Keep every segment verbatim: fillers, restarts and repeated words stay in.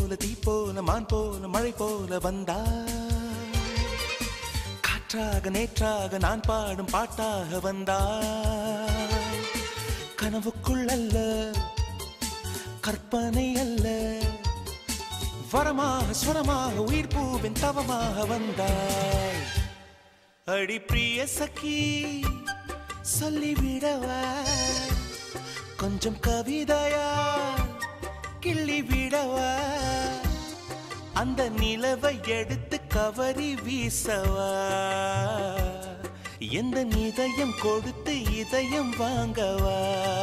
போல தீ போல மான் போல மழை போல வந்தாய். காற்றாக நேற்றாக நான் பாடும் பாட்டாக வந்தாய். கனவுக்குள் அல்ல கற்பனை அல்ல வரமாக ஸ்வரமாக உயிர் பூவின் தவமாக வந்தாய். அடி பிரிய சகி சொல்லிவிடவா கொஞ்சம் கவிதையா கிள்ளிவிடவா அந்த நிலவை எடுத்து கவரி வீசவா எந்த இதயம் கொடுத்து இதயம் வாங்கவா.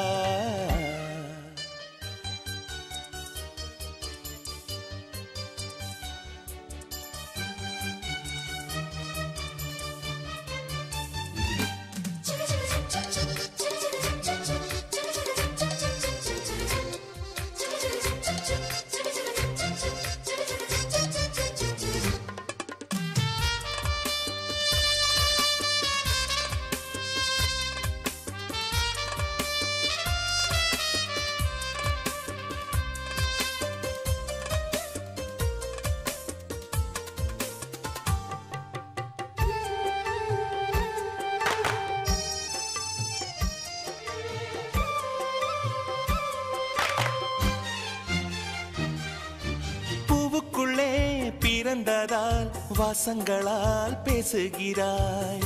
பூவுக்குள்ளே பிறந்ததால் வாசங்களால் பேசுகிறாய்.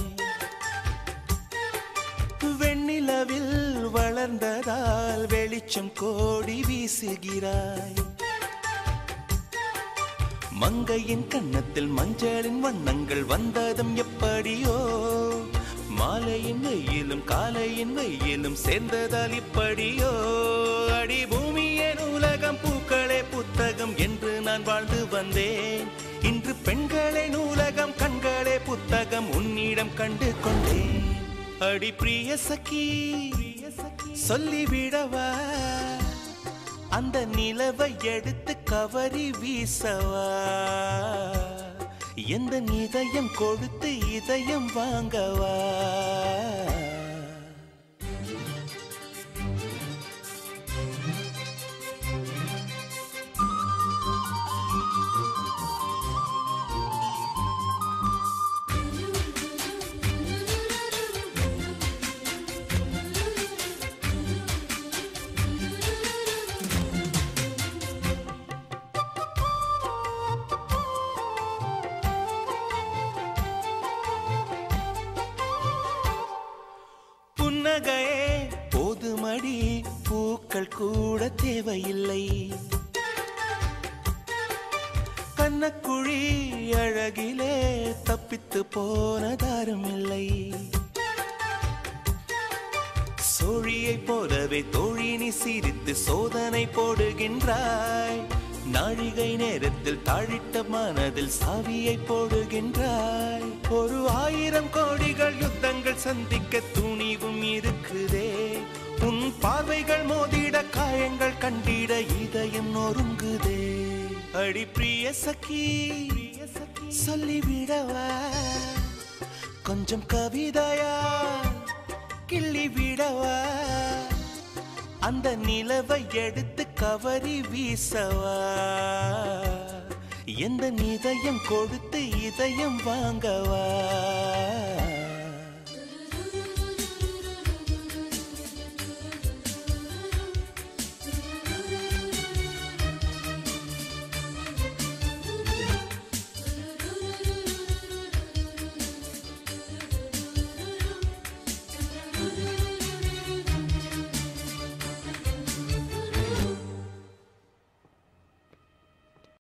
வெண்ணிலவில் வளர்ந்ததால் வெளிச்சம் கோடி வீசுகிறாய். மங்கையின் கன்னத்தில் மஞ்சளின் வண்ணங்கள் வந்ததும் எப்படியோ மாலையின் வெயிலும் காலையின் வெயிலும் சேர்ந்ததால் இப்படியோ. அடி பூமியே நூலகம் பூக்களே புத்தகம் என்று நான் வாழ்ந்து வந்தேன். இன்று பெண்களே நூலகம் கண்களே புத்தகம் உன்னிடம் கண்டு கொண்டேன். அடி பிரிய சகி சொல்லிவிடவா அந்த நிலவை எடுத்து கவரி வீசவா எந்த இதயம் கொடுத்து இதயம் வாங்கவா. புன்னகையே போதுமடி பூக்கள் கூட தேவையில்லை. கண்ணக்குழி அழகிலே தப்பித்து போனதாரும் இல்லை. சோழியை போலவே தோழினி சிரித்து சோதனை போடுகின்றாய். நாழிகை நேரத்தில் தாழிட்ட மனதில் சாவியை போடுகின்றாய். ஒரு ஆயிரம் கோடிகள் யுத்தங்கள் சந்திக்க துணிவும் இருக்குதே. உன் பார்வைகள் மோதிட காயங்கள் கண்டிட இதயம் நொறுங்குதே. அடி பிரிய சகி சொல்லிவிடவா கொஞ்சம் கவிதையா கிள்ளிவிடவா அந்த நிலவை எடுத்து கவரி வீசவா எந்த இதயம் கொடுத்து இதயம் வாங்கவா.